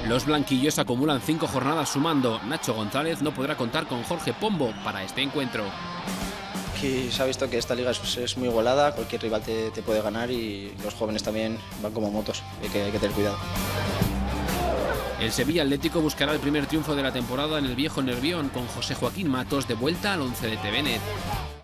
Los blanquillos acumulan 5 jornadas sumando. Nacho González no podrá contar con Jorge Pombo para este encuentro. Aquí se ha visto que esta liga es muy igualada, cualquier rival te puede ganar y los jóvenes también van como motos, hay que tener cuidado. El Sevilla Atlético buscará el primer triunfo de la temporada en el viejo Nervión con José Joaquín Matos de vuelta al once de TVNet.